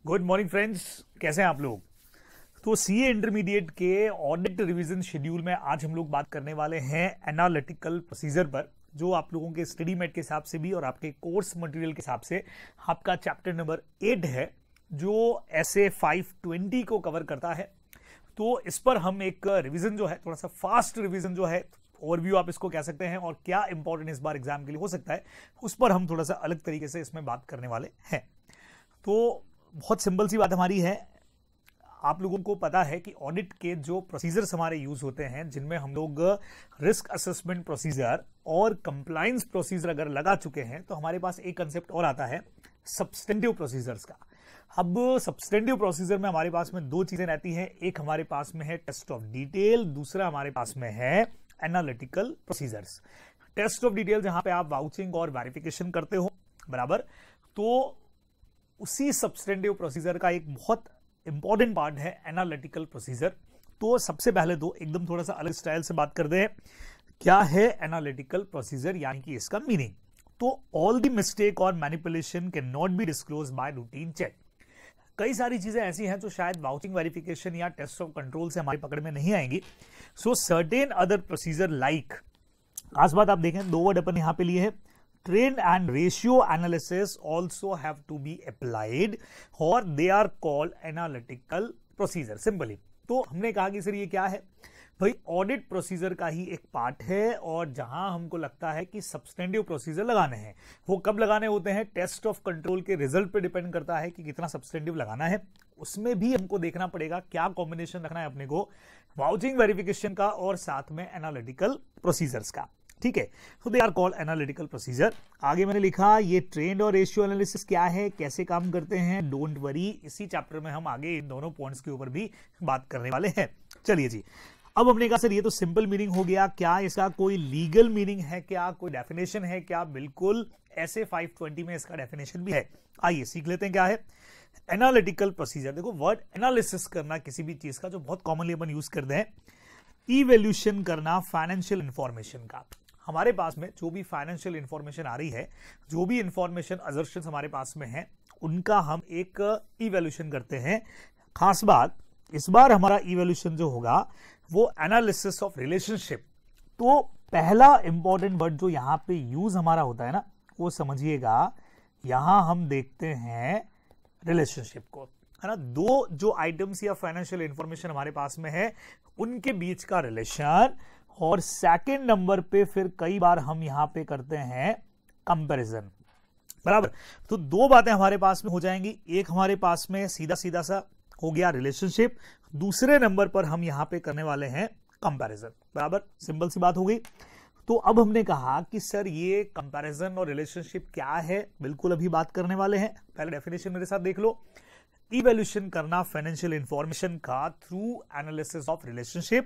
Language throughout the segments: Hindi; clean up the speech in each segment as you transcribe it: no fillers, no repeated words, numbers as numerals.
गुड मॉर्निंग फ्रेंड्स, कैसे हैं आप लोग। तो सीए इंटरमीडिएट के ऑडिट रिवीजन शेड्यूल में आज हम लोग बात करने वाले हैं एनालिटिकल प्रोसीजर पर, जो आप लोगों के स्टडी मेट के हिसाब से भी और आपके कोर्स मटेरियल के हिसाब से आपका चैप्टर नंबर 8 है, जो एसए 520 को कवर करता है। तो इस पर हम एक रिवीजन जो है, थोड़ा सा फास्ट रिवीजन जो है, ओवरव्यू आप इसको कह सकते हैं, और क्या इंपॉर्टेंट इस बार एग्जाम के लिए हो सकता है उस पर हम थोड़ा सा अलग तरीके से इसमें बात करने वाले हैं। तो बहुत सिंपल सी बात हमारी है, आप लोगों को पता है कि ऑडिट के जो प्रोसीजर्स हमारे यूज होते हैं, जिनमें हम लोग रिस्क असेसमेंट प्रोसीजर और कंप्लायंस प्रोसीजर अगर लगा चुके हैं, तो हमारे पास एक कंसेप्ट और आता है सब्सटेंटिव प्रोसीजर्स का। अब सब्सटेंटिव प्रोसीजर में हमारे पास में दो चीजें रहती हैं, एक हमारे पास में है टेस्ट ऑफ डिटेल, दूसरा हमारे पास में है analytical procedures. Test of detail जहां पे आप वाउचिंग और वेरिफिकेशन करते हो, बराबर, तो उसी सब्सटेंटिव प्रोसीजर का एक बहुत इंपॉर्टेंट पार्ट है एनालिटिकल प्रोसीजर। तो सबसे पहले तो एकदम थोड़ा सा अलग स्टाइल से बात करते हैं, क्या है एनालिटिकल प्रोसीजर, यानी कि इसका मीनिंग। तो ऑल द मिस्टेक और manipulation can not be disclose by routine check. कई सारी चीजें ऐसी हैं जो शायद वाउचिंग वेरिफिकेशन या टेस्ट ऑफ कंट्रोल से हमारी पकड़ में नहीं आएंगी। So certain other procedure like, खास बात आप देखें, दो वर्ड अपन यहां पे लिए हैं, trend and ratio analysis also have to be applied or they are called analytical procedure simply। तो हमने कहा कि सर ये क्या है भाई, ऑडिट प्रोसीजर का ही एक पार्ट है, और जहां हमको लगता है कि सब्सटेंटिव प्रोसीजर लगाने हैं, वो कब लगाने होते हैं, टेस्ट ऑफ कंट्रोल के रिजल्ट पे डिपेंड करता है कि कितना सब्सटेंटिव लगाना है। उसमें भी हमको देखना पड़ेगा क्या कॉम्बिनेशन रखना है अपने को, वाउचिंग वेरिफिकेशन का और साथ में एनालिटिकल प्रोसीजर्स का। ठीक है, तो they are called analytical procedure. आगे मैंने लिखा ये ट्रेंड और रेशियो एनालिसिस क्या है, कैसे काम करते हैं, डोंट वरी, इसी चैप्टर में हम आगे इन दोनों पॉइंट्स के ऊपर भी बात करने वाले हैं। चलिए जी, अब हमने कहा सर ये तो सिंपल मीनिंग हो गया, क्या इसका कोई लीगल मीनिंग है, क्या कोई डेफिनेशन है क्या? बिल्कुल, ऐसे 520 में इसका डेफिनेशन भी है। आइए सीख लेते हैं क्या है एनालिटिकल प्रोसीजर। देखो, वर्ड एनालिसिस करना किसी भी चीज का, जो बहुत कॉमनली अपन यूज करते हैं, इवैल्यूएशन करना फाइनेंशियल इंफॉर्मेशन का। हमारे पास में जो भी फाइनेंशियल इंफॉर्मेशन आ रही है, जो भी इंफॉर्मेशन अजर्शंस हमारे पास में है, उनका हम एक इवैल्यूएशन करते हैं। खास बात, इस बार हमारा इवैल्यूएशन जो होगा वो एनालिसिस ऑफ रिलेशनशिप। तो पहला इंपॉर्टेंट वर्ड जो यहां पे यूज हमारा होता है ना, वो समझिएगा, यहां हम देखते हैं रिलेशनशिप को, है ना। दो जो आइटम्स या फाइनेंशियल इंफॉर्मेशन हमारे पास में है, उनके बीच का रिलेशन, और सेकंड नंबर पे फिर कई बार हम यहां पे करते हैं कंपैरिजन, बराबर। तो दो बातें हमारे पास में हो जाएंगी, एक हमारे पास में सीधा सीधा सा हो गया रिलेशनशिप, दूसरे नंबर पर हम यहां पे करने वाले हैं कंपैरिजन, बराबर। सिंपल सी बात हो गई। तो अब हमने कहा कि सर ये कंपैरिजन और रिलेशनशिप क्या है, बिल्कुल अभी बात करने वाले हैं। पहले डेफिनेशन मेरे साथ देख लो, इवैल्यूएशन करना फाइनेंशियल इंफॉर्मेशन का through analysis of relationship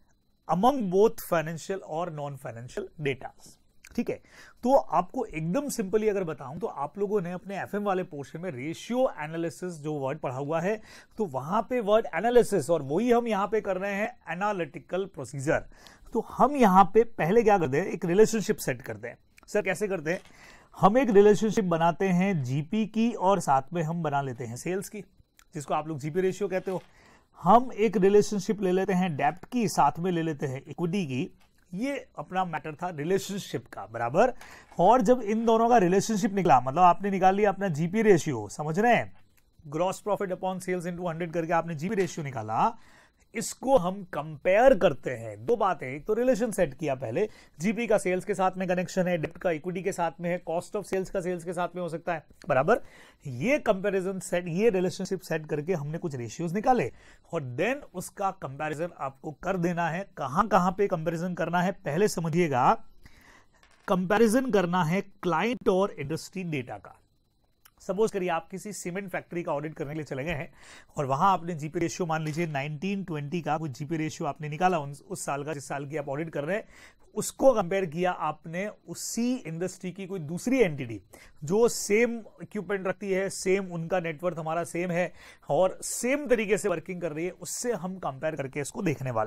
among both financial और नॉन फाइनेंशियल डेटा। ठीक है, तो आपको एकदम सिंपली अगर बताऊं तो आप लोगों ने अपने एफएम वाले पोर्शन में रेशियो एनालिसिस जो वर्ड पढ़ा हुआ है, तो वहां पे वर्ड एनालिसिस, और वही हम यहां पे कर रहे हैं एनालिटिकल प्रोसीजर। तो हम यहां पे पहले क्या करते हैं, एक रिलेशनशिप सेट करते हैं। सर कैसे करते हैं? हम एक रिलेशनशिप बनाते हैं जीपी की, और साथ में हम बना लेते हैं सेल्स की, जिसको आप लोग जीपी रेशियो कहते हो। हम एक रिलेशनशिप ले लेते हैं डेब्ट की, साथ में ले लेते हैं इक्विटी की। ये अपना मैटर था रिलेशनशिप का, बराबर। और जब इन दोनों का रिलेशनशिप निकला, मतलब आपने निकाल लिया अपना जीपी रेशियो, समझ रहे हैं, gross profit upon sales into 100 करके आपने जीपी रेशियो निकाला। इसको हम कंपेयर करते हैं। दो बातें, एक तो रिलेशन सेट किया पहले, जीपी का सेल्स के साथ में कनेक्शन है, डेब्ट का इक्विटी के साथ में है, कॉस्ट ऑफ सेल्स का सेल्स के साथ में हो सकता है, बराबर। ये कंपैरिजन सेट, ये रिलेशनशिप सेट करके हमने कुछ रेशियोज निकाले, और देन उसका कंपैरिजन आपको कर देना है। कहां कहां पे कंपैरिजन करना है पहले समझिएगा। कंपैरिजन करना है क्लाइंट और इंडस्ट्री डेटा का। सपोज करिए आप किसी सीमेंट फैक्ट्री का ऑडिट करने के लिए चले गए हैं, और वहां आपने जीपी रेशियो मान लीजिए 1920 का कुछ जीपी रेशियो आपने निकाला उस साल का, जिस साल की आप ऑडिट कर रहे हैं, उसको कंपेयर किया आपने उसी इंडस्ट्री की कोई दूसरी एंटिटी जो सेम इक्विपमेंट रखती है, सेम उनका नेटवर्क हमारा सेम है और सेम तरीके से वर्किंग कर रही है, उससे हम कंपेयर करके इसको देखने वाले हैं।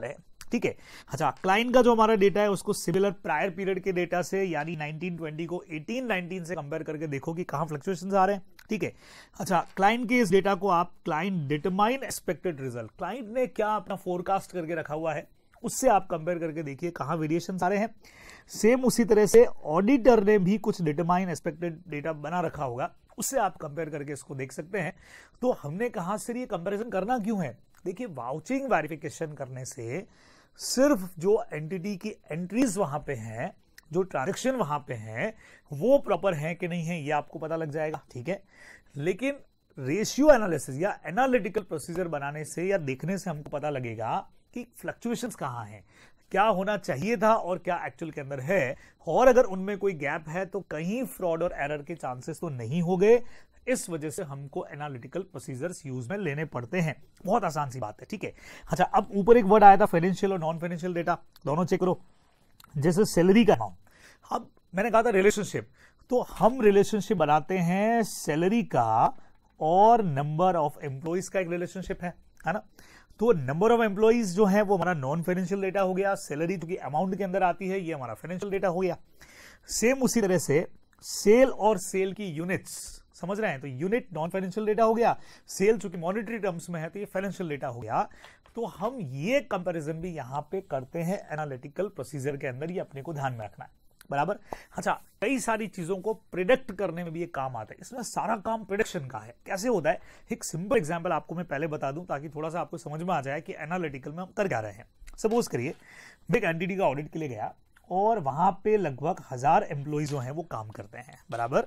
ठीक है। अच्छा, क्लाइंट का जो हमारा डेटा है उसको सिमिलर प्रायर पीरियड के डेटा से यानी 1920 को 1819 से कंपेयर करके देखो कि कहां फ्लक्चुएशंस आ रहे हैं। ठीक है। अच्छा, क्लाइंट के इस डेटा को आप client determine expected result, client ने क्या अपना फोरकास्ट करके रखा हुआ है उससे आप कंपेयर करके देखिए कहां वेरिएशन आ रहे हैं। सेम उसी तरह से ऑडिटर ने भी कुछ डिटरमाइन एक्सपेक्टेड डेटा बना रखा होगा, उससे आप कंपेयर करके इसको देख सकते हैं। तो हमने कहा सर ये कंपैरिजन करना क्यों है? देखिए, वाउचिंग वेरिफिकेशन करने से सिर्फ जो एंटिटी की एंट्रीज वहां पे हैं, जो ट्रांजैक्शन वहां पे हैं, वो प्रॉपर है कि नहीं है ये आपको पता लग जाएगा। ठीक है। लेकिन रेशियो एनालिसिस या एनालिटिकल प्रोसीजर बनाने से या देखने से हमको पता लगेगा कि फ्लक्चुएशंस कहां हैं, क्या होना चाहिए था और क्या एक्चुअल के अंदर है, और अगर उनमें कोई गैप है तो कहीं फ्रॉड और एरर के चांसेस तो नहीं हो गए। इस वजह से हमको एनालिटिकल प्रोसीजर्स यूज में लेने पड़ते हैं। बहुत आसान सी बात है। ठीक है। अच्छा, अब ऊपर एक वर्ड आया था फाइनेंशियल और नॉन फाइनेंशियल डेटा, दोनों चेक करो। जैसे सैलरी का अमाउंट, अब मैंने कहा था रिलेशनशिप, तो हम रिलेशनशिप बनाते हैं सैलरी का और नंबर ऑफ एम्प्लॉइज का एक रिलेशनशिप है ना। तो नंबर ऑफ एम्प्लॉइज जो है वो हमारा नॉन फाइनेंशियल डेटा हो गया, सैलरी जो कि अमाउंट के अंदर आती है ये हमारा फाइनेंशियल डेटा हो गया। सेम उसी तरह से सेल और सेल की यूनिट्स, समझ रहे हैं, तो यूनिट नॉन फाइनेंशियल डेटा हो गया, सेल चूंकि मॉनेटरी टर्म्स में है तो ये फाइनेंशियल डेटा हो गया। तो हम ये कंपैरिजन भी यहां पे करते हैं एनालिटिकल प्रोसीजर के अंदर, ये अपने को ध्यान में रखना है, बराबर। अच्छा, कई सारी चीजों को प्रिडिक्ट करने में भी ये काम आता है, इसमें सारा काम प्रिडिक्शन का है। कैसे होता है, एक सिंपल एग्जांपल आपको मैं पहले बता दूं ताकि थोड़ा सा आपको समझ में आ जाए कि एनालिटिकल में हम कर क्या रहे हैं। सपोज करिए मैं एक एंटिटी का ऑडिट के लिए गया और वहां पे लगभग 1000 एम्प्लॉइज जो हैं वो काम करते हैं, बराबर।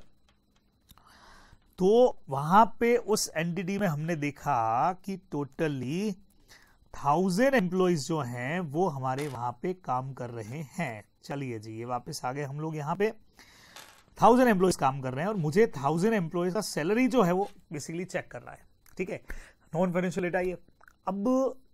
तो वहां पे उस एंटिटी में हमने देखा कि टोटली 1000 एम्प्लॉइज जो हैं वो हमारे वहां पे काम कर रहे हैं। चलिए जी, ये वापस आ गए हम लोग यहाँ पे, 1000 एम्प्लॉइज काम कर रहे हैं और मुझे 1000 एम्प्लॉइज का सैलरी जो है वो बेसिकली चेक करना है। ठीक है। नॉन फाइनेंशियल डेटा ये। अब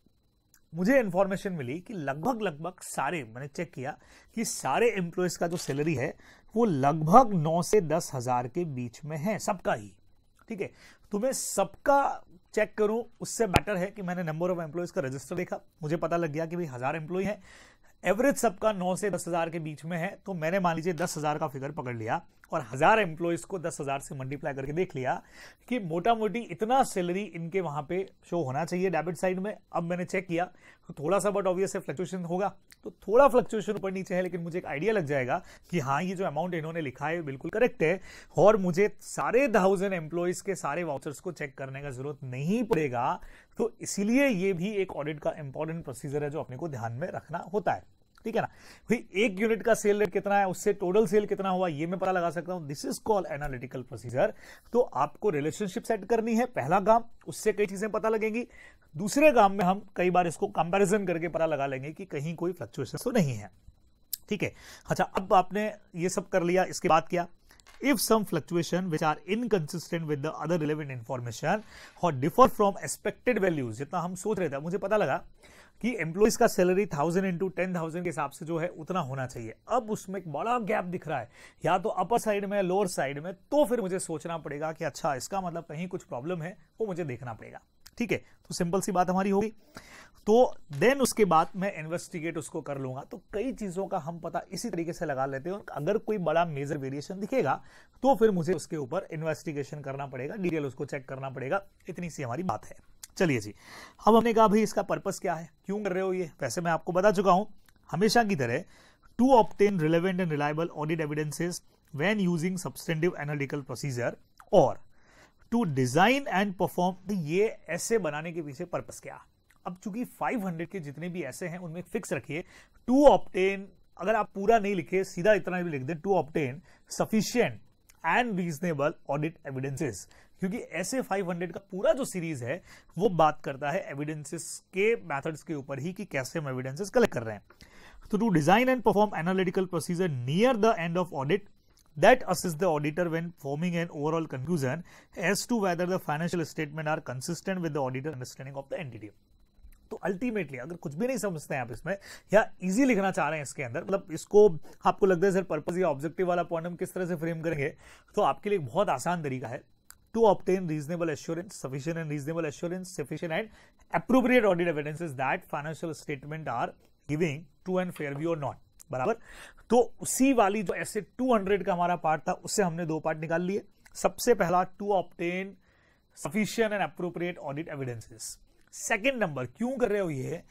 मुझे इंफॉर्मेशन मिली कि लगभग सारे, मैंने चेक किया कि सारे एम्प्लॉइज का जो सैलरी है वो लगभग 9 से 10 हजार के बीच में है, सबका ही। ठीक है। तो मैं सबका चेक करूं उससे बेटर है कि मैंने नंबर ऑफ एम्प्लॉइज का रजिस्टर देखा, मुझे पता लग गया कि भाई 1000 एम्प्लॉय हैं, एवरेज सबका 9 से 10 हजार के बीच में है। तो मैंने मान लीजिए 10,000 का फिगर पकड़ लिया और 1000 एम्प्लॉइज को 10,000 से मल्टीप्लाई करके देख लिया कि मोटा मोटी इतना सैलरी इनके वहां पे शो होना चाहिए डेबिट साइड में। अब मैंने चेक किया तो थोड़ा सा बट ऑब्वियस है फ्लक्चुएशन होगा, तो थोड़ा फ्लक्चुएशन ऊपर नीचे है, लेकिन मुझे एक आइडिया लग जाएगा कि हाँ ये जो अमाउंट इन्होंने लिखा है बिल्कुल करेक्ट है और मुझे सारे 1000 एम्प्लॉइज के सारे वाउचर्स को चेक करने का जरूरत नहीं पड़ेगा। तो इसीलिए ये भी एक ऑडिट का इंपॉर्टेंट प्रोसीजर है जो अपने को ध्यान में रखना होता है। ठीक है ना भाई, एक यूनिट का सेल रेट कितना है उससे टोटल सेल कितना हुआ ये मैं पता लगा सकता हूं। This is called analytical procedure. तो आपको रिलेशनशिप सेट करनी है, पहला काम, उससे कई चीजें पता लगेंगी। दूसरे काम में हम कई बार इसको कंपैरिजन करके पता लगा लेंगे कि कहीं कोई फ्लक्चुएशन तो नहीं है। ठीक है। अच्छा, अब आपने ये सब कर लिया, इसके बाद क्या, if some fluctuation which are inconsistent with the other relevant information or differ from expected values, जितना हम सोच रहे थे, मुझे पता लगा कि एम्प्लॉइज का सैलरी 1000 इंटू 10,000 के हिसाब से जो है उतना होना चाहिए। अब उसमें एक बड़ा गैप दिख रहा है, या तो अपर साइड में लोअर साइड में, तो फिर मुझे सोचना पड़ेगा कि अच्छा इसका मतलब कहीं कुछ प्रॉब्लम है, वो मुझे देखना पड़ेगा। ठीक है। तो सिंपल सी बात हमारी होगी। तो देन उसके बाद मैं इन्वेस्टिगेट उसको कर लूंगा। तो कई चीजों का हम पता इसी तरीके से लगा लेते हैं और अगर कोई बड़ा मेजर वेरिएशन दिखेगा तो फिर मुझे उसके ऊपर इन्वेस्टिगेशन करना पड़ेगा, डिटेल उसको चेक करना पड़ेगा। इतनी सी हमारी बात है। चलिए जी, अब हमने कहा भाई इसका पर्पस क्या है, क्यों कर रहे हो ये। वैसे मैं आपको बता चुका हूं हमेशा की तरह, to obtain relevant and reliable audit evidences when using substantive analytical procedure और टू डिजाइन एंड परफॉर्म। ये ऐसे बनाने के पीछे पर्पस क्या। अब चूंकि 500 के जितने भी ऐसे हैं उनमें फिक्स रखिए टू ऑब्टेन, अगर आप पूरा नहीं लिखे सीधा इतना भी लिख दे, to obtain sufficient and reasonable audit evidences, क्योंकि ऐसे 500 का पूरा जो सीरीज है वो बात करता है एविडेंसेस के मेथड्स के ऊपर ही कि कैसे हम एविडेंसेस कलेक्ट कर रहे हैं। तो to design and perform analytical procedure near the end of audit that assist the auditor when forming an overall conclusion as to whether the financial statement are consistent with the auditor understanding of the entity। तो अल्टीमेटली अगर कुछ भी नहीं समझते हैं आप इसमें या इजी लिखना चाह रहे हैं इसके अंदर, मतलब इसको आपको लगता है सर पर्पस या ऑब्जेक्टिव वाला पॉइंट हम किस तरह से फ्रेम करेंगे, तो आपके लिए बहुत आसान तरीका है। To obtain reasonable assurance, sufficient and reasonable assurance, sufficient and appropriate audit evidences that financial statement are giving true and fair view और नॉट, बराबर। तो उसी वाली जो ऐसे 200 का हमारा पार्ट था उससे हमने 2 पार्ट निकाल लिए। सबसे पहला, to obtain sufficient and appropriate audit evidences. Second number, क्यों कर रहे हो ये,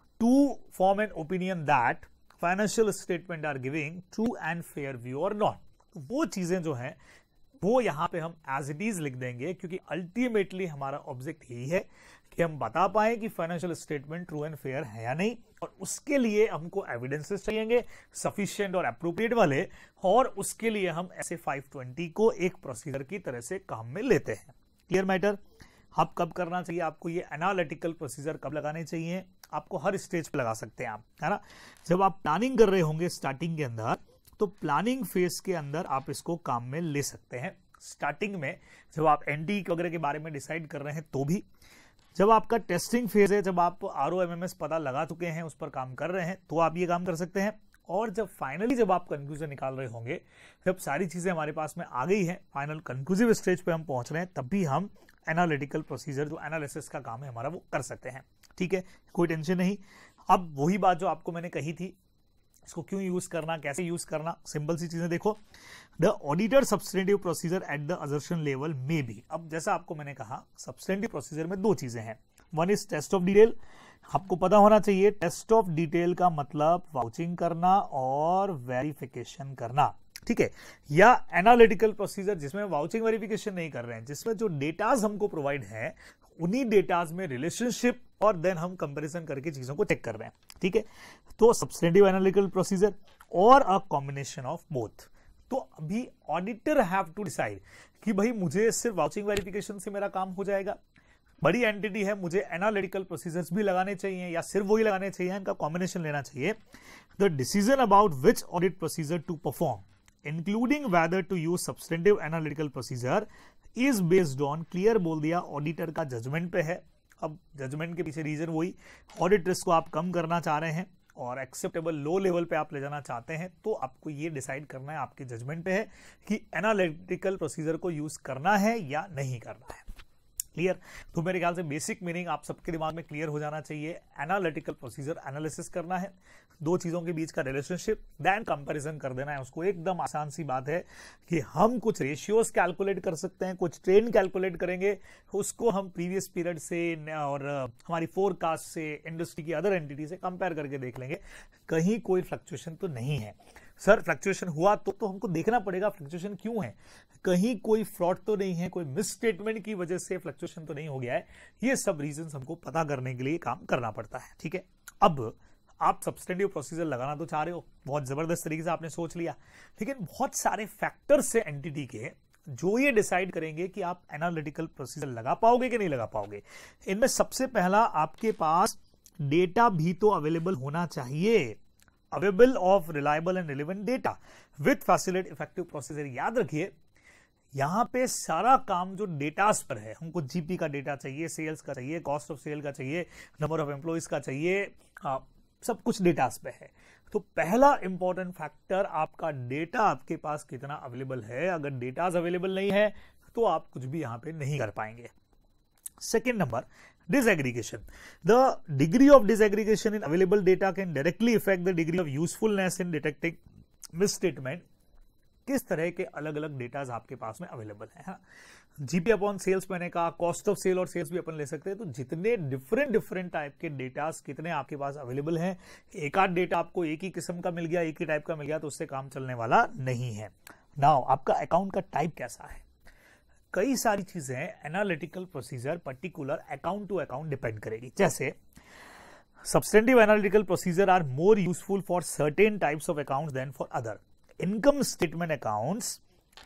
to form an opinion that financial statement are giving true and fair view और नॉट। वो चीजें जो हैं वो यहां पे हम एज इट इज लिख देंगे, क्योंकि अल्टीमेटली हमारा ऑब्जेक्ट यही है कि हम बता पाए कि financial statement true and fair है या नहीं, और उसके लिए हमको एविडेंसेस चाहिएंगे सफिशिएंट और अप्रोप्रिएट वाले, और उसके लिए हम ऐसे 520 को एक प्रोसीजर की तरह से काम में लेते हैं। Clear matter. अब कब करना चाहिए आपको ये एनालिटिकल प्रोसीजर, कब लगाने चाहिए, आपको हर स्टेज पे लगा सकते हैं आप, है ना। जब आप प्लानिंग कर रहे होंगे स्टार्टिंग के अंदर, तो प्लानिंग फेज के अंदर आप इसको काम में ले सकते हैं। स्टार्टिंग में जब आप एनटी वगैरह के बारे में डिसाइड कर रहे हैं तो भी, जब आपका टेस्टिंग फेज है, जब आप ROMMS पता लगा चुके हैं, उस पर काम कर रहे हैं, तो आप ये काम कर सकते हैं। और जब फाइनली जब आप कंक्लूजन निकाल रहे होंगे, जब सारी चीजें हमारे पास में आ गई हैं, फाइनल कंक्लूसिव स्टेज पे हम पहुंच रहे हैं, तब भी हम एनालिटिकल प्रोसीजर जो एनालिसिस का काम है हमारा वो कर सकते हैं। ठीक है, कोई टेंशन नहीं। अब वही बात जो आपको मैंने कही थी, इसको क्यों यूज करना, कैसे यूज करना, सिंपल सी चीजें देखो। The auditor substantive procedure at the assertion level में बी। अब जैसा आपको मैंने कहा, सब्सटेंटिव प्रोसीजर में 2 चीजें हैं। One is test of detail. आपको पता होना चाहिए टेस्ट ऑफ डिटेल का मतलब वाउचिंग करना और वेरिफिकेशन करना, ठीक है। या एनालिटिकल प्रोसीजर जिसमें वाउचिंग वेरिफिकेशन नहीं कर रहे हैं, जिसमें जो डेटाज हमको प्रोवाइड है उन्हीं डेटाज में रिलेशनशिप और देन हम कंपैरिजन करके चीजों को चेक कर रहे हैं, ठीक है। तो सब्सटेंटिव एनालिटिकल प्रोसीजर और अ कॉम्बिनेशन ऑफ बोथ। तो अभी ऑडिटर हैव टू डिसाइड कि भाई मुझे सिर्फ वाउचिंग वेरिफिकेशन से मेरा काम हो जाएगा, बड़ी एंटिटी है, मुझे एनालिटिकल प्रोसीजर्स भी लगाने चाहिए या सिर्फ वही लगाने चाहिए, इनका कॉम्बिनेशन लेना चाहिए। The decision about which audit procedure to perform including whether to use substantive analytical procedure is based on, clear बोल दिया, ऑडिटर का जजमेंट पे है। अब जजमेंट के पीछे रीजन वही, ऑडिट रिस्क को आप कम करना चाह रहे हैं और एक्सेप्टेबल लो लेवल पे आप ले जाना चाहते हैं, तो आपको ये डिसाइड करना है, आपके जजमेंट पे है कि एनालिटिकल प्रोसीजर को यूज करना है या नहीं करना है। क्लियर। तो मेरे ख्याल से बेसिक मीनिंग आप सबके दिमाग में क्लियर हो जाना चाहिए। एनालिटिकल प्रोसीजर एनालिसिस करना है, 2 चीजों के बीच का रिलेशनशिप, देन कंपैरिजन कर देना है उसको। एकदम आसान सी बात है कि हम कुछ रेशियोज कैलकुलेट कर सकते हैं, कुछ ट्रेंड कैलकुलेट करेंगे, उसको हम प्रीवियस पीरियड से और हमारी फोरकास्ट से, इंडस्ट्री की अदर एंटिटी से कंपेयर करके देख लेंगे, कहीं कोई फ्लक्चुएशन तो नहीं है। सर फ्लक्चुएशन हुआ तो हमको देखना पड़ेगा फ्लक्चुएशन क्यों है, कहीं कोई फ्रॉड तो नहीं है, कोई मिस स्टेटमेंट की वजह से फ्लक्चुएशन तो नहीं हो गया है। ये सब रीजंस हमको पता करने के लिए काम करना पड़ता है, ठीक है। अब आप सब्सटेंटिव प्रोसीजर लगाना तो चाह रहे हो, बहुत जबरदस्त तरीके से आपने सोच लिया, लेकिन बहुत सारे फैक्टर्स से एंटिटी के जो ये डिसाइड करेंगे कि आप एनालिटिकल प्रोसीजर लगा पाओगे कि नहीं लगा पाओगे। इनमें सबसे पहला, आपके पास डेटा भी तो अवेलेबल होना चाहिए, available of reliable and relevant data with facilitate effective procedure. याद रखिए यहां पे सारा काम जो डेटास पर है, हमको जीपी का डेटा चाहिए, सेल्स का चाहिए, कॉस्ट ऑफ सेल का चाहिए, नंबर ऑफ एम्प्लॉइज का चाहिए, सब कुछ डेटास पे है। तो पहला इंपॉर्टेंट फैक्टर आपका डेटा आपके पास कितना अवेलेबल है। अगर डेटास अवेलेबल नहीं है तो आप कुछ भी यहां पे नहीं कर पाएंगे। Second number, disaggregation. The degree of disaggregation in available data can directly affect the degree of usefulness in detecting misstatement. किस तरह के अलग अलग डेटाज आपके पास में अवेलेबल है। जीपी अपॉन सेल्स मैंने कहा, कॉस्ट ऑफ सेल और सेल्स भी अपन ले सकते हैं। तो जितने डिफरेंट टाइप के डेटाज कितने आपके पास अवेलेबल हैं, एक आध डेटा आपको एक ही किस्म का मिल गया, एक ही टाइप का मिल गया, तो उससे काम चलने वाला नहीं है। नाउ आपका अकाउंट का टाइप कैसा है, कई सारी चीजें analytical procedure particular account to account depend करेगी। जैसे substantive analytical procedure are more useful for certain types of accounts than for other. Income statement accounts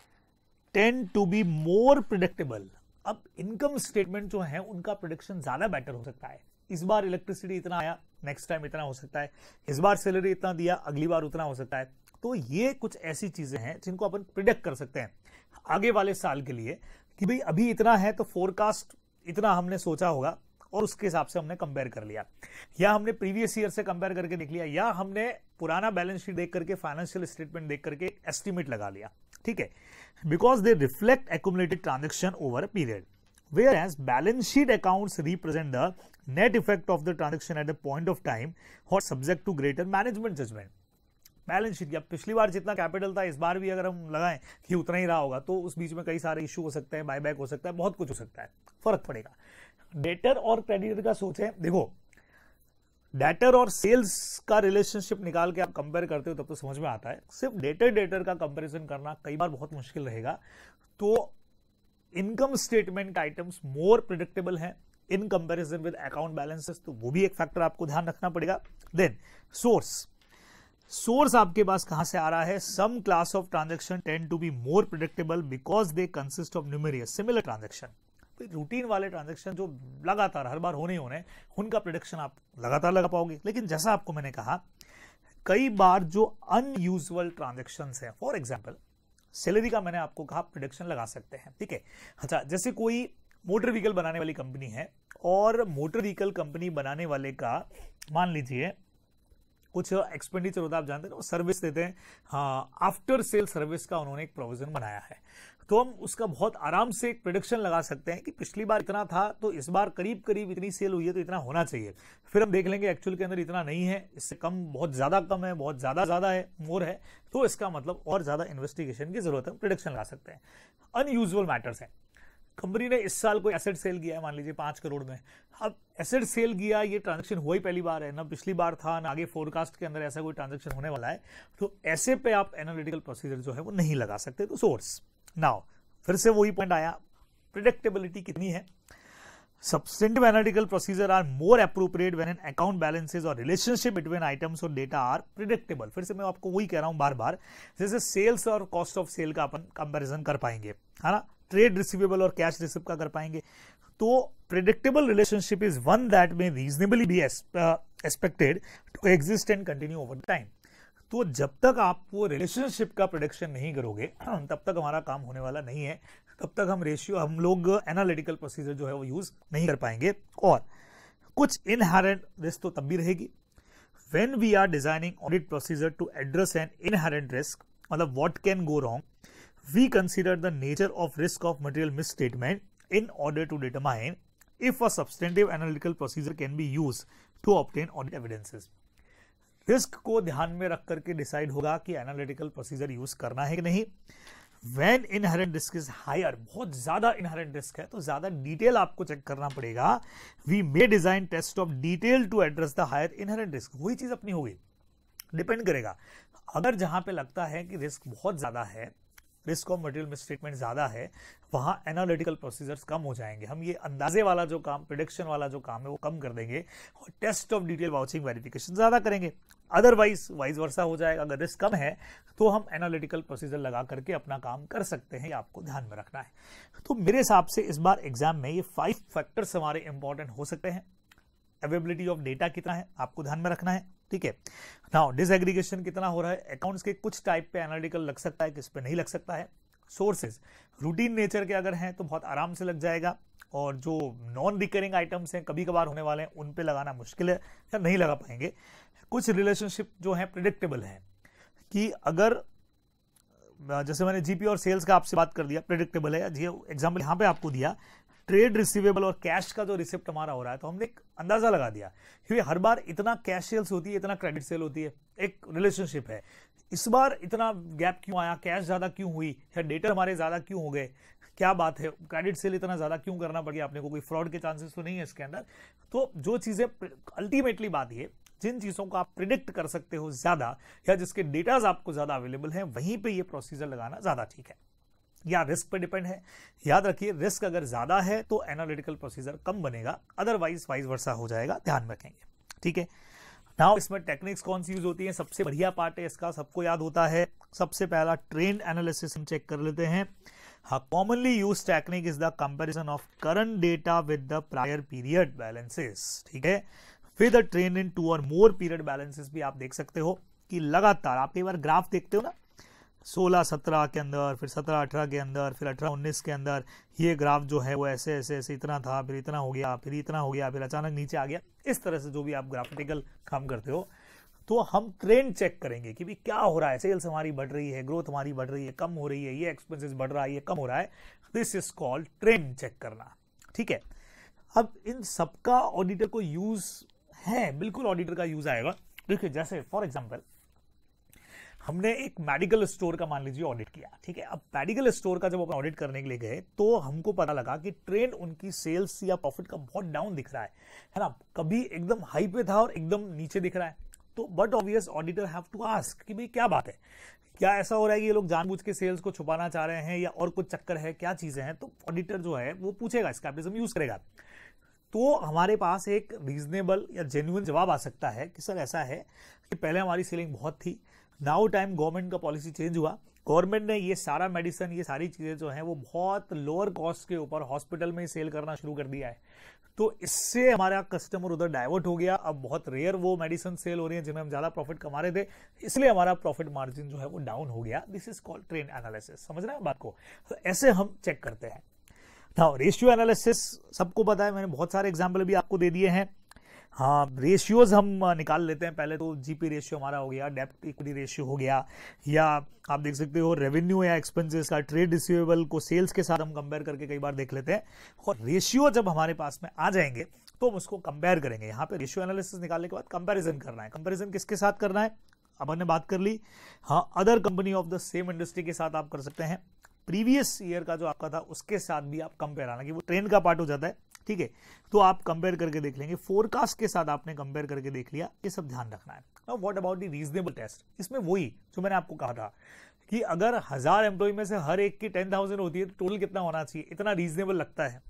tend to be more predictable. अब इनकम स्टेटमेंट जो है उनका प्रिडिक्शन ज्यादा बेटर हो सकता है। इस बार इलेक्ट्रिसिटी इतना आया, नेक्स्ट टाइम इतना हो सकता है, इस बार सैलरी इतना दिया, अगली बार उतना हो सकता है। तो ये कुछ ऐसी चीजें हैं जिनको अपन प्रिडिक्ट कर सकते हैं आगे वाले साल के लिए कि भाई अभी इतना है तो फोरकास्ट इतना हमने सोचा होगा और उसके हिसाब से हमने कंपेयर कर लिया, या हमने प्रीवियस ईयर से कंपेयर करके देख लिया, या हमने पुराना बैलेंस शीट देख करके, फाइनेंशियल स्टेटमेंट देख करके एस्टिमेट लगा लिया, ठीक है। Because they reflect accumulated transaction over a period. whereas balance sheet accounts represent the net effect of the transaction at the point of time or subject to greater management judgment. Balance sheet, अब पिछली बार जितना कैपिटल था इस बार भी अगर हम लगाएं कि उतना ही रहा होगा तो उस बीच में कई सारे इश्यू हो सकते हैं, बायबैक हो सकता है, बहुत कुछ हो सकता है, फर्क पड़ेगा. डेटर और क्रेडिटर का सोच है, देखो डेटर और सेल्स का रिलेशनशिप निकाल के आप कंपेयर करते हो तब तो समझ में आता है. सिर्फ डेटर का कंपैरिजन करना कई बार बहुत मुश्किल रहेगा. तो income statement items more predictable हैं in comparison with account balances, तो वो भी एक फैक्टर आपको ध्यान रखना पड़ेगा. देन सोर्स आपके पास कहां से आ रहा है. Some class of transaction tend to be more predictable because they consist of numerous similar transaction. Routine वाले ट्रांजैक्शन जो लगातार हर बार होने उनका प्रिडिक्शन आप लगातार लगा पाओगे. लेकिन जैसा आपको मैंने कहा, कई बार जो अनयूजुअल ट्रांजैक्शंस हैं, फॉर एग्जांपल सैलरी का मैंने आपको कहा प्रिडिक्शन लगा सकते हैं, ठीक है. अच्छा, जैसे कोई मोटर व्हीकल बनाने वाली कंपनी है और मोटर व्हीकल कंपनी बनाने वाले का मान लीजिए कुछ एक्सपेंडिचर होता है, आप जानते हैं वो सर्विस देते हैं, हाँ, आफ्टर सेल सर्विस का उन्होंने एक प्रोविजन बनाया है. तो हम उसका बहुत आराम से एक प्रेडिक्शन लगा सकते हैं कि पिछली बार इतना था तो इस बार करीब करीब इतनी सेल हुई है तो इतना होना चाहिए. फिर हम देख लेंगे एक्चुअल के अंदर इतना नहीं है, इससे कम, बहुत ज्यादा कम है, बहुत ज्यादा है, मोर है, तो इसका मतलब और ज्यादा इन्वेस्टिगेशन की जरूरत है, प्रेडिक्शन लगा सकते हैं. अनयूजुअल मैटर्स है, कंपनी ने इस साल कोई एसेट सेल किया है मान लीजिए 5 करोड़ में. अब एसेट सेल किया, ये ट्रांजैक्शन हुआ ही पहली बार है ना, पिछली बार था ना, आगे फोरकास्ट के अंदर ऐसा कोई ट्रांजैक्शन होने वाला है, तो ऐसे पे आप एनालिटिकल प्रोसीजर जो है वो नहीं लगा सकते. तो सोर्स, नाउ फिर से वही पॉइंट आया, प्रिडिक्टेबिलिटी कितनी है. Substantive analytical procedure are more appropriate when an account balances or relationship between items or data are predictable. फिर से मैं आपको वही कह रहा हूं बार बार, जैसे सेल्स और कॉस्ट ऑफ सेल का अपन कंपैरिजन कर पाएंगे, है ना, ट्रेड रिसीवेबल और कैश रिसिप्ट का कर पाएंगे. तो predictable relationship is one that may reasonably be expected to exist and continue over time. तो जब तक आप वो रिलेशनशिप का प्रेडिक्शन नहीं करोगे तब तक हमारा काम होने वाला नहीं है, तब तक हम लोग एनालिटिकल प्रोसीजर जो है वो यूज नहीं कर पाएंगे. और कुछ इनहेरेंट रिस्क तो तब भी रहेगी. When we are designing audit procedure to address an inherent risk, मतलब what can go wrong, we consider the nature of risk of material misstatement in order to determine if a substantive analytical procedure can be used to obtain audit evidences. Risk को ध्यान में रख करके डिसाइड होगा कि एनालिटिकल प्रोसीजर यूज करना है कि नहीं. When inherent risk is higher, बहुत ज्यादा इनहेरेंट रिस्क है तो ज्यादा डिटेल आपको चेक करना पड़ेगा. We may design test of detail to address the higher inherent risk. वही चीज अपनी होगी, डिपेंड करेगा. अगर जहां पे लगता है कि रिस्क बहुत ज्यादा है, रिस्क ऑफ मटेरियल मिसस्टेटमेंट ज्यादा है, वहां एनालिटिकल प्रोसीजर्स कम हो जाएंगे. हम ये अंदाजे वाला जो काम, प्रेडिक्शन वाला जो काम है वो कम कर देंगे और test of detail vouching verification ज्यादा करेंगे. अदरवाइज वाइज वर्सा हो जाएगा. अगर रिस्क कम है तो हम एनालिटिकल प्रोसीजर लगा करके अपना काम कर सकते हैं, ये आपको ध्यान में रखना है. तो मेरे हिसाब से इस बार एग्जाम में ये 5 फैक्टर्स हमारे इंपॉर्टेंट हो सकते हैं. अवेलेबिलिटी ऑफ डेटा कितना है आपको ध्यान में रखना है, ठीक है. नाउ डिसएग्रीगेशन कितना हो रहा है, अकाउंट्स के कुछ टाइप पे एनालिटिकल लग सकता है, किस पे नहीं लग सकता है. सोर्सेज रूटीन नेचर के अगर हैं तो बहुत आराम से लग जाएगा, और जो नॉन रिकरिंग आइटम्स हैं, कभी कभार होने वाले हैं, उन पे लगाना मुश्किल है या नहीं लगा पाएंगे. कुछ रिलेशनशिप जो है प्रिडिक्टेबल है, कि अगर जैसे मैंने जीपी और सेल्स का आपसे बात कर दिया, प्रिडिक्टेबल है. एग्जाम्पल यहाँ पे आपको दिया, ट्रेड रिसीवेबल और कैश का जो रिसिप्ट हमारा हो रहा है, तो हमने एक अंदाजा लगा दिया क्योंकि हर बार इतना कैश सेल्स होती है, इतना क्रेडिट सेल होती है, एक रिलेशनशिप है. इस बार इतना गैप क्यों आया, कैश ज्यादा क्यों हुई, या डेटर हमारे ज्यादा क्यों हो गए, क्या बात है, क्रेडिट सेल इतना ज्यादा क्यों करना पड़ गया आपने को, कोई फ्रॉड के चांसेस तो नहीं है इसके अंदर. तो जो चीजें अल्टीमेटली बात ये, जिन चीजों को आप प्रिडिक्ट कर सकते हो ज्यादा, या जिसके डेटाज आपको ज्यादा अवेलेबल है, वहीं पे ये प्रोसीजर लगाना ज्यादा ठीक है. या रिस्क पे डिपेंड है. याद रखिए, रिस्क अगर ज्यादा है तो एनालिटिकल प्रोसीजर कम बनेगा, अदरवाइज वाइज वर्सा हो जाएगा, ध्यान रखेंगे, ठीक है. नाउ इसमें टेक्निक्स कौन सी यूज होती है, सबसे बढ़िया पार्ट है इसका, सबको याद होता है. सबसे पहला ट्रेंड एनालिसिस हम चेक कर लेते हैं. Commonly use technique is the comparison of current data with the prior period balances, ठीक है. विद अ ट्रेंड इन 2 और मोर पीरियड बैलेंसेस भी आप देख सकते हो कि लगातार आप कई बार ग्राफ देखते हो ना, 16-17 के अंदर, फिर 17-18 के अंदर, फिर 18-19 के अंदर, ये ग्राफ जो है वो ऐसे ऐसे ऐसे इतना था, फिर इतना हो गया, फिर इतना हो गया, फिर अचानक नीचे आ गया. इस तरह से जो भी आप ग्राफिकल काम करते हो, तो हम ट्रेंड चेक करेंगे कि भी क्या हो रहा है, सेल्स हमारी बढ़ रही है, ग्रोथ हमारी बढ़ रही है, कम हो रही है, ये एक्सपेंसेस बढ़ रहा है, ये कम हो रहा है. This is called trend check करना. ठीक है, अब इन सबका ऑडिटर को यूज है, बिल्कुल ऑडिटर का यूज आएगा। देखिए जैसे फॉर एग्जांपल हमने एक मेडिकल स्टोर का मान लीजिए ऑडिट किया, ठीक है। अब मेडिकल स्टोर का जब अपन ऑडिट करने के लिए गए तो हमको पता लगा कि ट्रेंड उनकी सेल्स या प्रॉफिट का बहुत डाउन दिख रहा है ना, कभी एकदम हाई पे था और एकदम नीचे दिख रहा है। तो but obvious auditor have to ask कि भाई क्या बात है, क्या ऐसा हो रहा है कि ये लोग जानबूझ के सेल्स को छुपाना चाह रहे हैं या और कुछ चक्कर है, क्या चीजें हैं। तो ऑडिटर जो है वो पूछेगा, स्कैप्टिज्म यूज करेगा। तो हमारे पास एक रीजनेबल या जेन्युइन जवाब आ सकता है कि सर ऐसा है कि पहले हमारी सेलिंग बहुत थी, नाउ टाइम गवर्नमेंट का पॉलिसी चेंज हुआ, गवर्नमेंट ने ये सारा मेडिसिन, ये सारी चीजें जो हैं वो बहुत लोअर कॉस्ट के ऊपर हॉस्पिटल में ही सेल करना शुरू कर दिया है। तो इससे हमारा कस्टमर उधर डाइवर्ट हो गया, अब बहुत रेयर वो मेडिसिन सेल हो रही है जिनमें हम ज्यादा प्रॉफिट कमा रहे थे, इसलिए हमारा प्रॉफिट मार्जिन जो है वो डाउन हो गया। This is called trend analysis. समझ रहे हैं बात को? तो ऐसे हम चेक करते हैं। नाउ रेशियो एनालिसिस सबको पता है, मैंने बहुत सारे एग्जाम्पल भी आपको दे दिए हैं। हाँ, रेशियोज हम निकाल लेते हैं पहले। तो जीपी रेशियो हमारा हो गया, डेब्ट इक्विटी रेशियो हो गया, या आप देख सकते हो रेवेन्यू या एक्सपेंसेस का, ट्रेड रिसीवेबल को सेल्स के साथ हम कंपेयर करके कई बार देख लेते हैं। और रेशियो जब हमारे पास में आ जाएंगे तो हम उसको कंपेयर करेंगे। यहाँ पे रेशियो एनालिसिस निकालने के बाद कंपेरिजन करना है। कंपेरिजन किसके साथ करना है, अपन ने बात कर ली। हाँ, other company of the same industry के साथ आप कर सकते हैं, प्रीवियस ईयर का जो आपका था उसके साथ भी आप कंपेयर, आना कि वो ट्रेंड का पार्ट हो जाता है, ठीक है। तो आप कंपेयर करके देख लेंगे, फोरकास्ट के साथ आपने कंपेयर करके देख लिया, ये सब ध्यान रखना है। Now what about the reasonable test, इसमें वही जो मैंने आपको कहा था कि अगर 1000 एम्प्लॉय में से हर एक की 10,000 होती है तो टोटल कितना होना चाहिए, इतना रीजनेबल लगता है।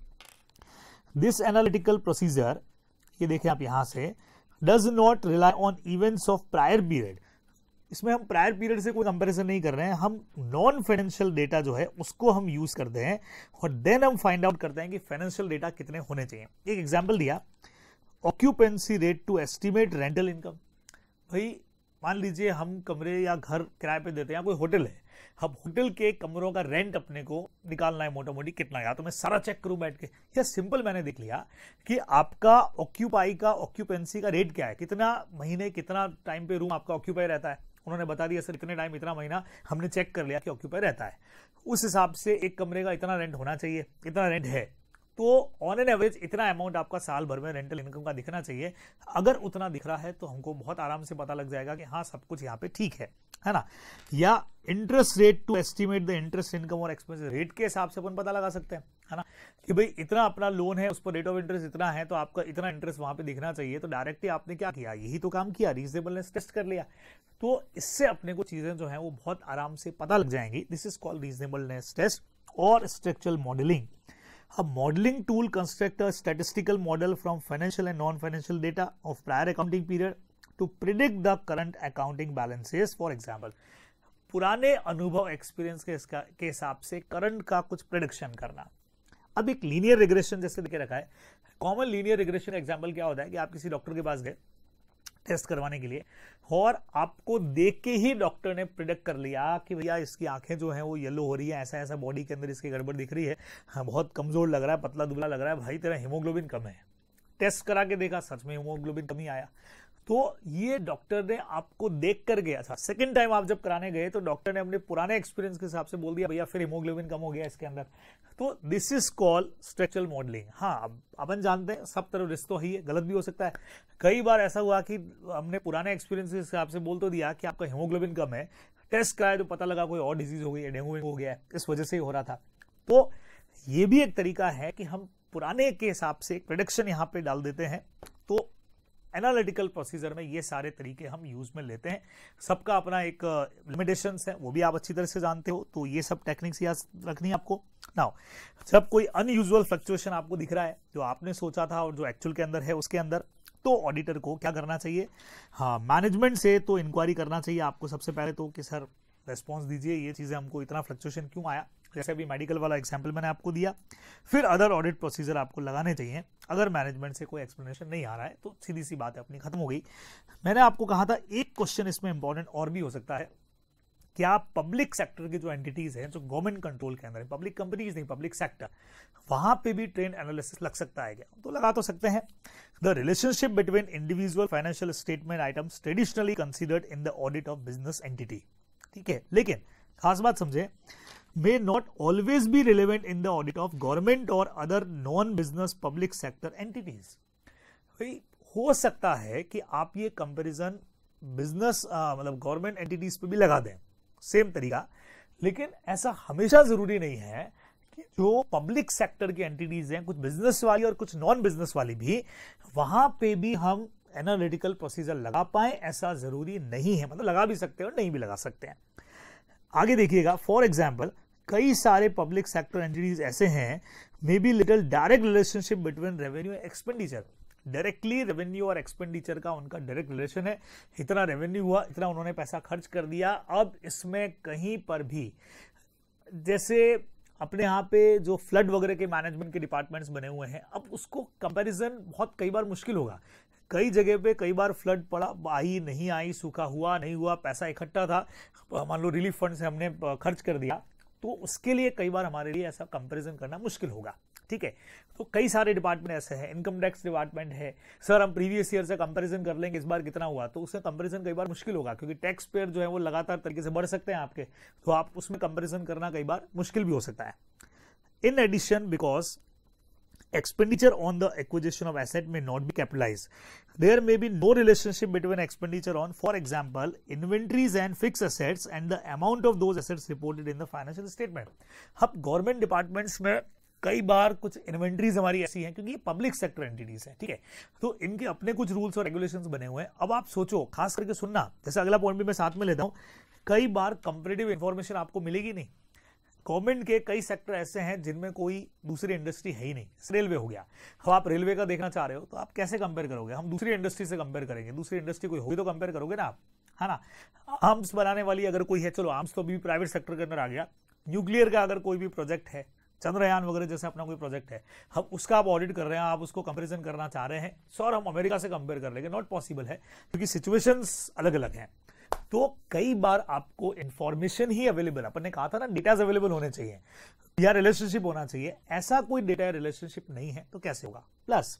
दिस एनालिटिकल प्रोसीजर, ये देखें आप यहां से, does not rely on events of prior period. इसमें हम प्रायर पीरियड से कोई कंपैरिजन नहीं कर रहे हैं, हम नॉन फाइनेंशियल डेटा जो है उसको हम यूज करते हैं और देन हम फाइंड आउट करते हैं कि फाइनेंशियल डेटा कितने होने चाहिए। एक एग्जांपल दिया, occupancy rate to estimate rental income. भाई मान लीजिए हम कमरे या घर किराए पे देते हैं, कोई होटल है, अब होटल के कमरों का रेंट अपने को निकालना है मोटा मोटी कितना, या तो मैं सारा चेक करूं बैठ के, या सिंपल मैंने देख लिया कि आपका ऑक्यूपाई का, ऑक्यूपेंसी का रेट क्या है, कितना महीने कितना टाइम पे रूम आपका ऑक्यूपाई रहता है। उन्होंने बता दिया सर इतने टाइम इतना महीना, हमने चेक कर लिया कि ऑक्यूपाई रहता है, उस हिसाब से एक कमरे का इतना रेंट होना चाहिए, इतना रेंट है, तो ऑन एन एवरेज इतना अमाउंट आपका साल भर में रेंटल इनकम का दिखना चाहिए। अगर उतना दिख रहा है तो हमको बहुत आराम से पता लग जाएगा कि हाँ सब कुछ यहाँ पे ठीक है ना। या interest rate to estimate the interest income और एक्सपेंस रेट के हिसाब से अपन पता लगा सकते हैं, है ना, कि भाई इतना अपना लोन है, उस पर रेट ऑफ इंटरेस्ट इतना है, तो आपका इतना इंटरेस्ट वहां पे दिखना चाहिए। तो डायरेक्टली आपने क्या किया, यही तो काम किया, रीजनेबलनेस टेस्ट कर लिया। तो इससे अपने को चीजें जो है वो बहुत आराम से पता लग जाएंगी। This is called reasonableness test और structural modelling. A modeling tool construct a statistical model from financial and non-financial data of prior accounting period to predict the current accounting balances. For example, पुराने अनुभव एक्सपीरियंस के हिसाब से करंट का कुछ प्रेडिक्शन करना। अब एक लीनियर रिग्रेशन जैसे देखे रखा है, कॉमन लीनियर रिग्रेशन एग्जांपल क्या होता है कि आप किसी डॉक्टर के पास गए टेस्ट करवाने के लिए और आपको देख के ही डॉक्टर ने प्रिडिक्ट कर लिया कि भैया इसकी आंखें जो हैं वो येलो हो रही है, ऐसा ऐसा बॉडी के अंदर इसकी गड़बड़ दिख रही है, हाँ, बहुत कमजोर लग रहा है, पतला दुबला लग रहा है, भाई तेरा हीमोग्लोबिन कम है। टेस्ट करा के देखा, सच में हीमोग्लोबिन कम ही आया। तो ये डॉक्टर ने आपको देख कर गया। अच्छा, सेकंड टाइम आप जब कराने गए तो डॉक्टर ने अपने पुराने एक्सपीरियंस के हिसाब से बोल दिया भैया फिर हीमोग्लोबिन कम हो गया इसके अंदर। तो this is called structural modelling. हाँ, अब अपन जानते हैं सब तरह रिस्क तो ही है, गलत भी हो सकता है। कई बार ऐसा हुआ कि हमने पुराने एक्सपीरियंस के हिसाब से बोल तो दिया कि आपका हीमोग्लोबिन कम है, टेस्ट कराया तो पता लगा कोई और डिजीज हो गई है, डेंगू हो गया है, इस वजह से ही हो रहा था। तो ये भी एक तरीका है कि हम पुराने के हिसाब से एक प्रेडिक्शन यहाँ पे डाल देते हैं। तो एनालिटिकल प्रोसीजर में ये सारे तरीके हम यूज में लेते हैं। सबका अपना एक लिमिटेशंस है, वो भी आप अच्छी तरह से जानते हो। तो ये सब टेक्निक्स याद रखनी है आपको। नाउ जब कोई अनयूजुअल फ्लक्चुएशन आपको दिख रहा है जो आपने सोचा था और जो एक्चुअल के अंदर है उसके अंदर, तो ऑडिटर को क्या करना चाहिए, हाँ, मैनेजमेंट से तो इंक्वायरी करना चाहिए आपको सबसे पहले तो कि सर रेस्पॉन्स दीजिए, ये चीजें हमको इतना फ्लक्चुएशन क्यों आया, जैसे अभी मेडिकल वाला एग्जांपल मैंने आपको दिया। फिर अदर ऑडिट प्रोसीजर आपको लगाने चाहिए। अगर मैनेजमेंट से कोई एक्सप्लेनेशन नहीं आ रहा है तो सीधी सी बात है अपनी खत्म हो गई। मैंने आपको कहा था एक क्वेश्चन इसमें इंपॉर्टेंट और भी हो सकता है, क्या पब्लिक सेक्टर की जो एंटिटीज हैं जो गवर्नमेंट कंट्रोल के अंदर है, पब्लिक कंपनीज नहीं, पब्लिक सेक्टर, वहां पे भी ट्रेंड एनालिसिस लग सकता है क्या? तो लगा तो सकते हैं। The relationship between individual financial statement items traditionally considered in the audit of business entity. ठीक है, लेकिन खास बात समझे, may not always be relevant in the audit of government or other non-business public sector entities. हो सकता है कि आप ये कंपैरिजन बिजनेस मतलब गवर्नमेंट एंटिटीज पे भी लगा दें सेम तरीका, लेकिन ऐसा हमेशा जरूरी नहीं है कि जो पब्लिक सेक्टर की एंटिटीज हैं, कुछ बिजनेस वाली और कुछ नॉन बिजनेस वाली भी, वहां पे भी हम एनालिटिकल प्रोसीजर लगा पाए, ऐसा जरूरी नहीं है। मतलब लगा भी सकते हैं और नहीं भी लगा सकते हैं। आगे देखिएगा, फॉर एग्जाम्पल कई सारे पब्लिक सेक्टर एंटिटीज ऐसे हैं, may be little direct relationship between revenue and expenditure. Directly revenue और एक्सपेंडिचर का उनका डायरेक्ट रिलेशन है, इतना रेवेन्यू हुआ, इतना उन्होंने पैसा खर्च कर दिया। अब इसमें कहीं पर भी, जैसे अपने यहाँ पे जो फ्लड वगैरह के मैनेजमेंट के डिपार्टमेंट्स बने हुए हैं, अब उसको कंपैरिजन बहुत कई बार मुश्किल होगा। कई जगह पे कई बार फ्लड पड़ा, आई नहीं आई, सूखा हुआ नहीं हुआ, पैसा इकट्ठा था, मान लो रिलीफ फंड से हमने खर्च कर दिया, तो उसके लिए कई बार हमारे लिए ऐसा कंपैरिजन करना मुश्किल होगा। ठीक है, तो कई सारे डिपार्टमेंट ऐसे हैं, इनकम टैक्स डिपार्टमेंट है, सर हम प्रीवियस ईयर से कंपैरिजन कर लेंगे इस बार कितना हुआ, तो उससे कंपैरिजन कई बार मुश्किल होगा, क्योंकि टैक्स पेयर जो है वो लगातार तरीके से बढ़ सकते हैं आपके, तो आप उसमें कंपैरिजन करना कई बार मुश्किल भी हो सकता है। In addition, because expenditure on the acquisition of asset may not be capitalized, there may be no relationship between expenditure on, for example, inventories and fixed assets and the amount of those assets reported in the financial statement. अब गवर्नमेंट डिपार्टमेंट्स में कई बार कुछ इन्वेंट्रीज हमारी ऐसी हैं, क्योंकि ये पब्लिक सेक्टर एंटिटीज है, ठीक है, तो इनके अपने कुछ रूल्स और रेगुलेशंस बने हुए हैं। अब आप सोचो, खास करके सुनना, जैसे अगला पॉइंट भी मैं साथ में लेता हूं, कई बार कंपैरेटिव इंफॉर्मेशन आपको मिलेगी नहीं। गवर्नमेंट के कई सेक्टर ऐसे हैं जिनमें कोई दूसरी इंडस्ट्री है ही नहीं। रेलवे हो गया, अब आप रेलवे का देखना चाह रहे हो तो आप कैसे कंपेयर करोगे? हम दूसरी इंडस्ट्री से कंपेयर करेंगे, दूसरी इंडस्ट्री कोई होगी तो कंपेयर करोगे ना आप, है ना। आर्म्स बनाने वाली अगर कोई है, चलो आर्म्स तो अभी प्राइवेट सेक्टर के अंदर आ गया। न्यूक्लियर का अगर कोई भी प्रोजेक्ट है, चंद्रयान वगैरह जैसे अपना कोई प्रोजेक्ट है, हम उसका आप ऑडिट कर रहे हैं, आप उसको कंपैरिजन करना चाह रहे हैं, सर हम अमेरिका से कंपेयर कर लेंगे, नॉट पॉसिबल है, क्योंकि सिचुएशंस अलग अलग हैं। तो कई बार आपको इंफॉर्मेशन ही अवेलेबल, अपन ने कहा था ना डेटाज अवेलेबल होने चाहिए या रिलेशनशिप होना चाहिए, ऐसा कोई डेटा या रिलेशनशिप नहीं है, तो कैसे होगा? प्लस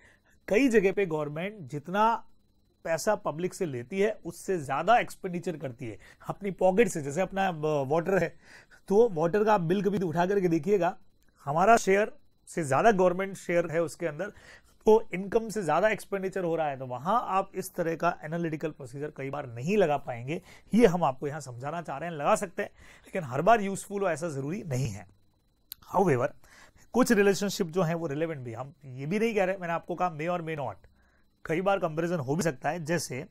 कई जगह पे गवर्नमेंट जितना पैसा पब्लिक से लेती है उससे ज्यादा एक्सपेंडिचर करती है अपनी पॉकेट से। जैसे अपना वाटर है, तो वाटर का आप बिल कभी उठा करके देखिएगा, हमारा शेयर से ज्यादा गवर्नमेंट शेयर है उसके अंदर, तो इनकम से ज्यादा एक्सपेंडिचर हो रहा है, तो वहां आप इस तरह का एनालिटिकल प्रोसीजर कई बार नहीं लगा पाएंगे। ये हम आपको यहां समझाना चाह रहे हैं, लगा सकते हैं लेकिन हर बार यूजफुल हो ऐसा जरूरी नहीं है। हाउएवर कुछ रिलेशनशिप जो है वो रिलेवेंट भी, हम ये भी नहीं कह रहे, मैंने आपको कहा मे और मे नॉट, कई बार कंपेरिजन हो भी सकता है। जैसे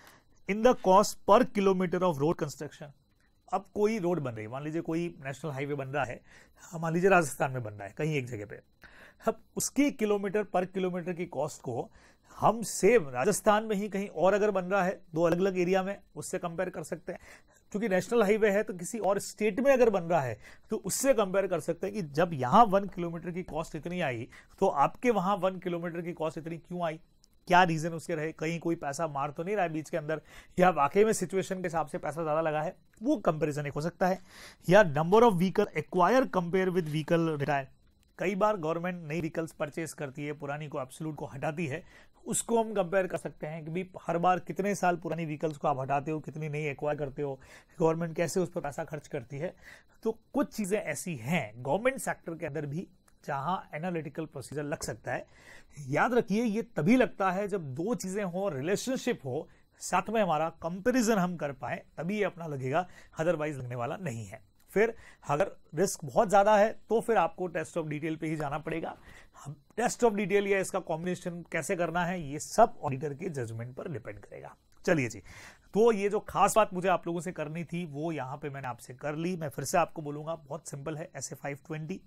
in the cost per kilometre of road construction, अब कोई रोड बन रही है, मान लीजिए कोई नेशनल हाईवे बन रहा है, मान लीजिए राजस्थान में बन रहा है कहीं एक जगह पे, अब उसकी किलोमीटर पर किलोमीटर की कॉस्ट को हम सेम राजस्थान में ही कहीं और अगर बन रहा है दो अलग अलग एरिया में, उससे कंपेयर कर सकते हैं। क्योंकि नेशनल हाईवे है तो किसी और स्टेट में अगर बन रहा है तो उससे कंपेयर कर सकते हैं कि जब यहां 1 किलोमीटर की कॉस्ट इतनी आई तो आपके वहां 1 किलोमीटर की कॉस्ट इतनी क्यों आई, क्या रीजन उसके रहे, कहीं कोई पैसा मार तो नहीं रहा है बीच के अंदर, या वाकई में सिचुएशन के हिसाब से पैसा ज्यादा लगा है, वो कंपेरिजन एक हो सकता है। या number of vehicle acquire compare with vehicle retire, कई बार गवर्नमेंट नई व्हीकल्स परचेस करती है, पुरानी को एब्सोल्यूट को हटाती है, उसको हम कंपेयर कर सकते हैं कि भी हर बार कितने साल पुरानी व्हीकल्स को आप हटाते हो, कितनी नई एक्वायर करते हो, गवर्नमेंट कैसे उस पर पैसा खर्च करती है। तो कुछ चीजें ऐसी हैं गवर्नमेंट सेक्टर के अंदर भी जहां एनालिटिकल प्रोसीजर लग सकता है। याद रखिए ये तभी लगता है जब दो चीजें हो, रिलेशनशिप हो, साथ में हमारा कंपैरिजन हम कर पाए, तभी ये अपना लगेगा, अदरवाइज लगने वाला नहीं है। फिर अगर रिस्क बहुत ज्यादा है तो फिर आपको टेस्ट ऑफ डिटेल पे ही जाना पड़ेगा। टेस्ट ऑफ डिटेल या इसका कॉम्बिनेशन कैसे करना है ये सब ऑडिटर के जजमेंट पर डिपेंड करेगा। चलिए जी, तो ये जो खास बात मुझे आप लोगों से करनी थी वो यहां पे मैंने आपसे कर ली। मैं फिर से आपको बोलूंगा, बहुत सिंपल है, ऐसे 520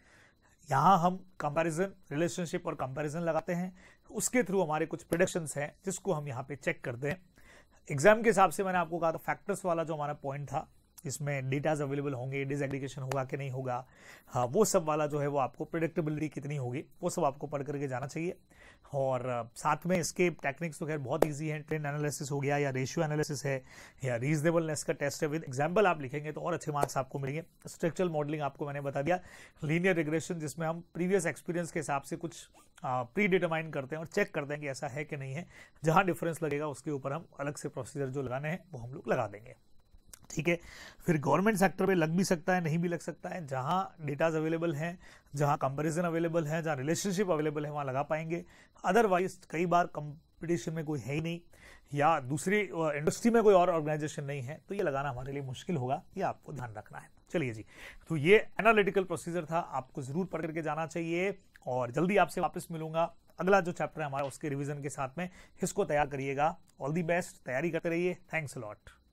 यहां हम कंपैरिजन, रिलेशनशिप और कंपैरिजन लगाते हैं, उसके थ्रू हमारे कुछ प्रेडिक्शंस हैं जिसको हम यहां पे चेक करते हैं। एग्जाम के हिसाब से मैंने आपको कहा था फैक्टर्स वाला जो हमारा पॉइंट था, इसमें डेटाज अवेलेबल होंगे, डिसएग्रीगेशन होगा कि नहीं होगा, हाँ वो सब वाला जो है वो आपको प्रेडिक्टेबिलिटी कितनी होगी वो सब आपको पढ़ करके जाना चाहिए। और साथ में इसके टेक्निक्स तो खैर बहुत इजी हैं, ट्रेंड एनालिसिस हो गया या रेशियो एनालिसिस है या रीजनेबलनेस का टेस्ट है, विद एग्जाम्पल आप लिखेंगे तो और अच्छे मार्क्स आपको मिलेंगे। स्ट्रक्चरल मॉडलिंग आपको मैंने बता दिया, लीनियर रिग्रेशन जिसमें हम प्रीवियस एक्सपीरियंस के हिसाब से कुछ प्री डिटरमाइन करते हैं और चेक करते हैं कि ऐसा है कि नहीं है, जहां डिफरेंस लगेगा उसके ऊपर हम अलग से प्रोसीजर जो लगाने हैं वो हम लोग लगा देंगे। ठीक है। फिर गवर्नमेंट सेक्टर पे लग भी सकता है, नहीं भी लग सकता है। जहां डेटाज अवेलेबल हैं, जहां कंपैरिजन अवेलेबल है, जहां रिलेशनशिप अवेलेबल है, वहां लगा पाएंगे। अदरवाइज कई बार कंपटीशन में कोई है ही नहीं या दूसरी इंडस्ट्री में कोई और ऑर्गेनाइजेशन नहीं है, तो ये लगाना हमारे लिए मुश्किल होगा, ये आपको ध्यान रखना है। चलिए जी, तो ये एनालिटिकल प्रोसीजर था, आपको जरूर पढ़ करके जाना चाहिए। और जल्दी आपसे वापस मिलूंगा अगला जो चैप्टर है हमारा उसके रिवीजन के साथ में। इसको तैयार करिएगा। ऑल दी बेस्ट, तैयारी करते रहिए। Thanks a lot.